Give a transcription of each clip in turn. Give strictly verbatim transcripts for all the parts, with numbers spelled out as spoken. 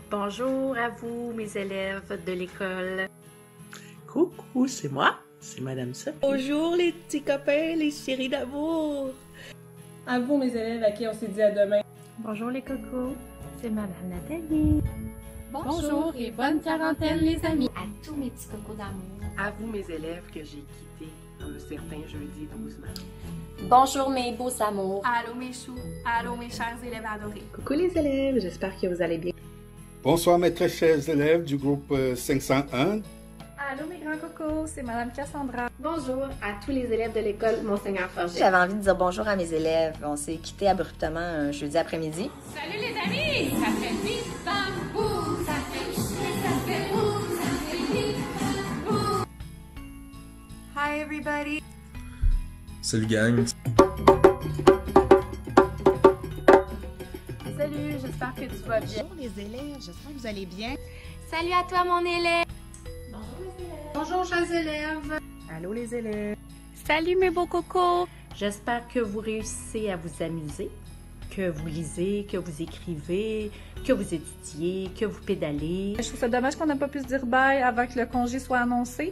Bonjour à vous, mes élèves de l'école. Coucou, c'est moi, c'est Madame Sophie. Bonjour les petits copains, les chéris d'amour. À vous, mes élèves, à qui on s'est dit à demain. Bonjour les cocos, c'est Madame Nathalie. Bonjour et bonne quarantaine les amis. À tous mes petits cocos d'amour. À vous mes élèves que j'ai quittés un certain jeudi douze mars. Bonjour mes beaux amours. Allô mes choux, allô mes chers élèves adorés. Coucou les élèves, j'espère que vous allez bien. Bonsoir mes très chers élèves du groupe cinq cent un. Allô mes grands cocos, c'est Madame Cassandra. Bonjour à tous les élèves de l'école Monseigneur Forget. J'avais envie de dire bonjour à mes élèves. On s'est quittés abruptement un jeudi après-midi. Salut les amis, ça fait vite bambou, ça fait ça fait boum, ça fait vite bambou. Hi everybody. Salut gang. Salut, j'espère que tu vas bien. Bonjour les élèves, j'espère que vous allez bien. Salut à toi mon élève. Bonjour chers élèves. Allô les élèves. Salut mes beaux cocos. J'espère que vous réussissez à vous amuser, que vous lisez, que vous écrivez, que vous étudiez, que vous pédalez. Je trouve ça dommage qu'on n'a pas pu se dire bye avant que le congé soit annoncé,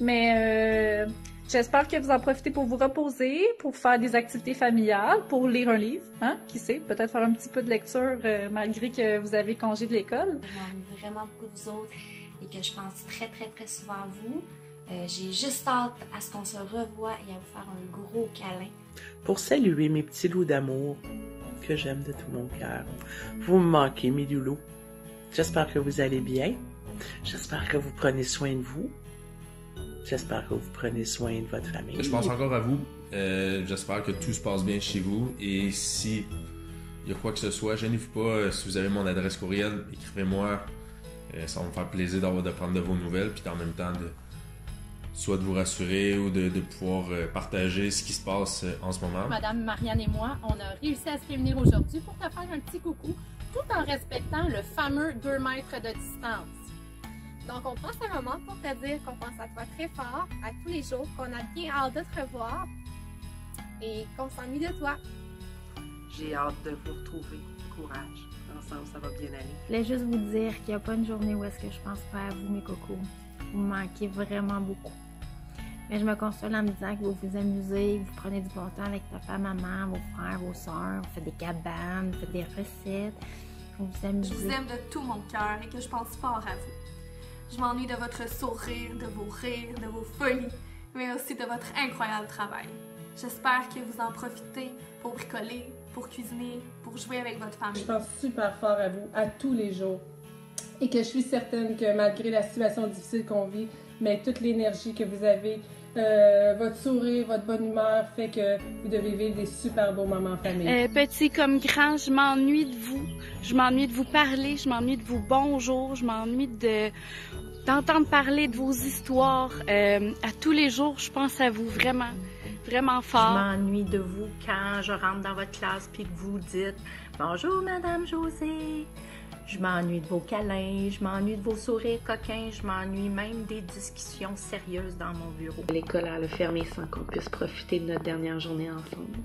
mais euh, j'espère que vous en profitez pour vous reposer, pour faire des activités familiales, pour lire un livre, hein, qui sait, peut-être faire un petit peu de lecture euh, malgré que vous avez congé de l'école. Je m'ennuie vraiment beaucoup de vous autres et que je pense très très très souvent à vous. Euh, J'ai juste hâte à ce qu'on se revoie et à vous faire un gros câlin. Pour saluer mes petits loups d'amour que j'aime de tout mon cœur. Vous me manquez mes loulous. J'espère que vous allez bien. J'espère que vous prenez soin de vous. J'espère que vous prenez soin de votre famille. Je pense encore à vous. Euh, J'espère que tout se passe bien chez vous. Et si il y a quoi que ce soit, gênez-vous pas. Si vous avez mon adresse courriel, écrivez-moi. Euh, ça va me faire plaisir d'avoir de prendre de vos nouvelles. Puis en même temps, de soit de vous rassurer ou de, de pouvoir partager ce qui se passe en ce moment. Madame Marianne et moi, on a réussi à se réunir aujourd'hui pour te faire un petit coucou, tout en respectant le fameux deux mètres de distance. Donc, on prend ce moment pour te dire qu'on pense à toi très fort, à tous les jours, qu'on a bien hâte de te revoir et qu'on s'ennuie de toi. J'ai hâte de vous retrouver. Courage. Ensemble, ça va bien aller. Je voulais juste vous dire qu'il n'y a pas une journée où est-ce que je pense pas à vous, mes cocos. Vous me manquez vraiment beaucoup. Mais je me console en me disant que vous vous amusez, que vous prenez du bon temps avec papa, maman, vos frères, vos soeurs, vous faites des cabanes, vous faites des recettes, vous vous amusez. Je vous aime de tout mon cœur et que je pense fort à vous. Je m'ennuie de votre sourire, de vos rires, de vos folies, mais aussi de votre incroyable travail. J'espère que vous en profitez pour bricoler, pour cuisiner, pour jouer avec votre famille. Je pense super fort à vous, à tous les jours. Et que je suis certaine que malgré la situation difficile qu'on vit, mais toute l'énergie que vous avez, euh, votre sourire, votre bonne humeur fait que vous devez vivre des super beaux moments en famille. Euh, petit comme grand, je m'ennuie de vous. Je m'ennuie de vous parler, je m'ennuie de vous bonjour, je m'ennuie de d'entendre parler de vos histoires. Euh, à tous les jours, je pense à vous vraiment, vraiment fort. Je m'ennuie de vous quand je rentre dans votre classe puis que vous dites « Bonjour, Madame Josée ». Je m'ennuie de vos câlins, je m'ennuie de vos sourires coquins, je m'ennuie même des discussions sérieuses dans mon bureau. L'école a fermé sans qu'on puisse profiter de notre dernière journée ensemble.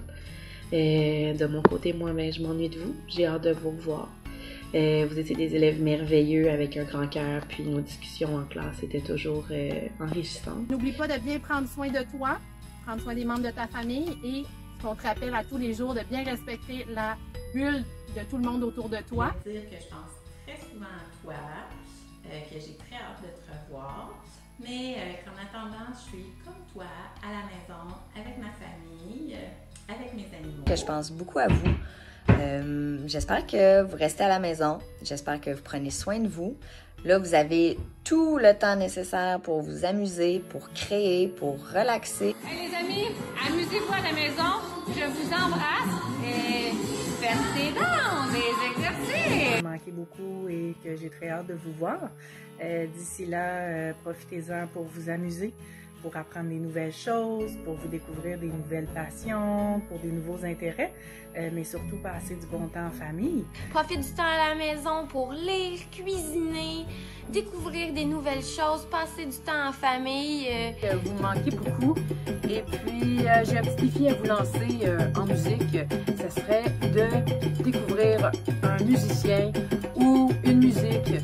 Et de mon côté, moi, ben, je m'ennuie de vous. J'ai hâte de vous revoir. Et vous étiez des élèves merveilleux avec un grand cœur, puis nos discussions en classe étaient toujours euh, enrichissantes. N'oublie pas de bien prendre soin de toi, prendre soin des membres de ta famille et qu'on te rappelle à tous les jours de bien respecter la bulle de tout le monde autour de toi. Je veux dire que je pense très souvent à toi, euh, que j'ai très hâte de te revoir, mais euh, qu'en attendant, je suis comme toi, à la maison, avec ma famille, euh, avec mes animaux. Que je pense beaucoup à vous. Euh, j'espère que vous restez à la maison. J'espère que vous prenez soin de vous. Là, vous avez tout le temps nécessaire pour vous amuser, pour créer, pour relaxer. Hey les amis, amusez-vous à la maison. Je vous embrasse et faites des danses, des exercices. Vous manquez beaucoup et que j'ai très hâte de vous voir. Euh, D'ici là, euh, profitez-en pour vous amuser, pour apprendre des nouvelles choses, pour vous découvrir des nouvelles passions, pour des nouveaux intérêts, euh, mais surtout passer du bon temps en famille. Profite du temps à la maison pour lire, cuisiner, découvrir des nouvelles choses, passer du temps en famille. Euh... Vous me manquez beaucoup. Et puis, euh, j'ai un petit défi à vous lancer euh, en musique. Ce serait de découvrir un musicien ou une musique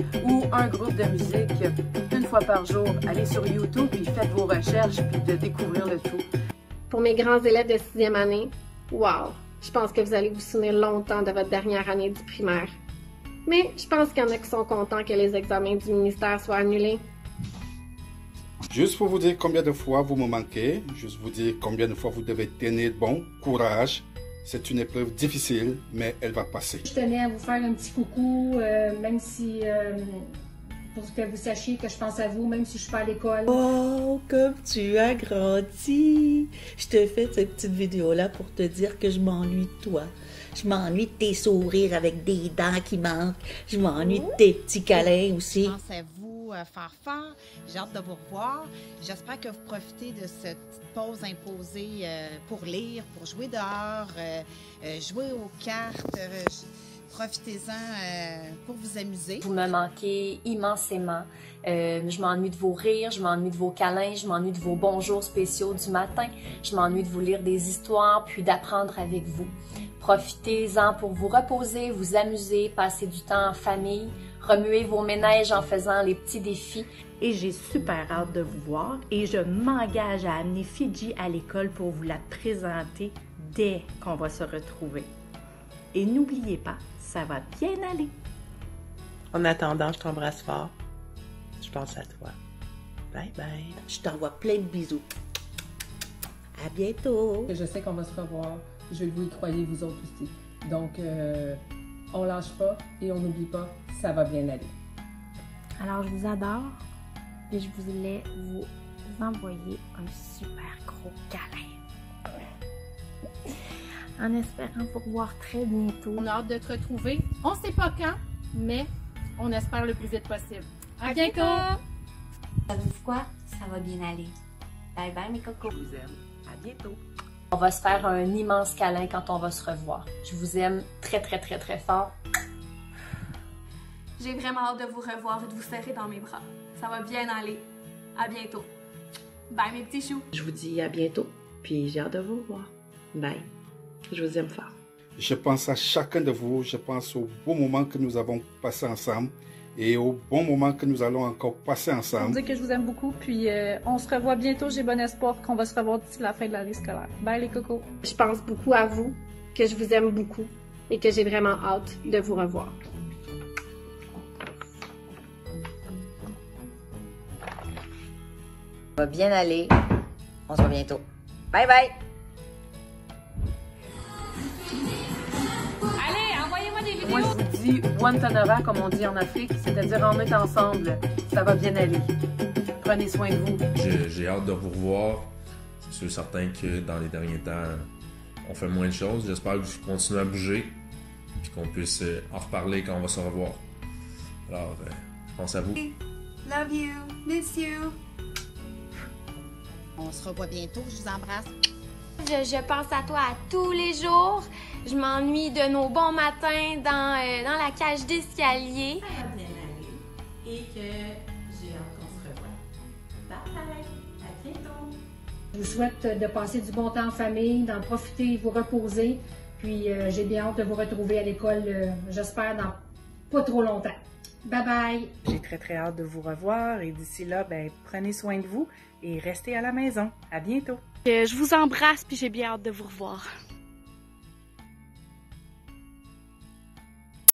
fois par jour. Allez sur YouTube, puis faites vos recherches, puis de découvrir le tout. Pour mes grands élèves de sixième année, wow! Je pense que vous allez vous souvenir longtemps de votre dernière année du primaire. Mais je pense qu'il y en a qui sont contents que les examens du ministère soient annulés. Juste pour vous dire combien de fois vous me manquez, juste vous dire combien de fois vous devez tenir bon courage. C'est une épreuve difficile, mais elle va passer. Je tenais à vous faire un petit coucou, euh, même si, euh, pour que vous sachiez que je pense à vous, même si je suis pas à l'école. Oh, comme tu as grandi! Je te fais cette petite vidéo-là pour te dire que je m'ennuie de toi. Je m'ennuie de tes sourires avec des dents qui manquent. Je m'ennuie de tes petits câlins aussi. Je pense à vous, euh, Farfar. J'ai hâte de vous revoir. J'espère que vous profitez de cette petite pause imposée euh, pour lire, pour jouer dehors, euh, euh, jouer aux cartes. Euh, Profitez-en euh, pour vous amuser. Vous me manquez immensément. Euh, je m'ennuie de vos rires, je m'ennuie de vos câlins, je m'ennuie de vos bonjours spéciaux du matin. Je m'ennuie de vous lire des histoires puis d'apprendre avec vous. Profitez-en pour vous reposer, vous amuser, passer du temps en famille, remuer vos ménages en faisant les petits défis. Et j'ai super hâte de vous voir et je m'engage à amener Fidji à l'école pour vous la présenter dès qu'on va se retrouver. Et n'oubliez pas, ça va bien aller. En attendant, je t'embrasse fort. Je pense à toi. Bye bye. Je t'envoie plein de bisous. À bientôt. Je sais qu'on va se revoir. Je vais vous y croire, vous autres aussi. Donc, euh, on lâche pas et on n'oublie pas, ça va bien aller. Alors, je vous adore et je voulais vous envoyer un super gros câlin. En espérant vous revoir très bientôt. On a hâte de te retrouver. On sait pas quand, mais on espère le plus vite possible. À, à bientôt! Savez-vous quoi? Ça va bien aller. Bye bye mes cocos. Je vous aime. À bientôt. On va se faire un immense câlin quand on va se revoir. Je vous aime très très très très fort. J'ai vraiment hâte de vous revoir et de vous serrer dans mes bras. Ça va bien aller. À bientôt. Bye mes petits choux. Je vous dis à bientôt, puis j'ai hâte de vous revoir. Bye. Je vous aime fort. Je pense à chacun de vous, je pense aux beaux moments que nous avons passés ensemble et aux bons moments que nous allons encore passer ensemble. Je vous dis que je vous aime beaucoup, puis euh, on se revoit bientôt. J'ai bon espoir qu'on va se revoir d'ici la fin de l'année scolaire. Bye les cocos. Je pense beaucoup à vous, que je vous aime beaucoup et que j'ai vraiment hâte de vous revoir. Ça va bien aller. On se voit bientôt. Bye bye! Moi, je vous dis Wantanara, comme on dit en Afrique, c'est-à-dire en est ensemble. Ça va bien aller. Prenez soin de vous. J'ai hâte de vous revoir. C'est sûr certain que dans les derniers temps, on fait moins de choses. J'espère que vous continuez à bouger et qu'on puisse en reparler quand on va se revoir. Alors, euh, je pense à vous. Love you. Miss you. On se revoit bientôt. Je vous embrasse. Je, je pense à toi à tous les jours. Je m'ennuie de nos bons matins dans, euh, dans la cage d'escalier. Ça va bien aller et que j'ai hâte qu'on se revoie. Bye bye, à bientôt. Je vous souhaite de passer du bon temps en famille, d'en profiter, vous reposer. Puis euh, j'ai bien hâte de vous retrouver à l'école, euh, j'espère, dans pas trop longtemps. Bye bye! J'ai très très hâte de vous revoir et d'ici là, ben, prenez soin de vous et restez à la maison. À bientôt! Je vous embrasse puis j'ai bien hâte de vous revoir.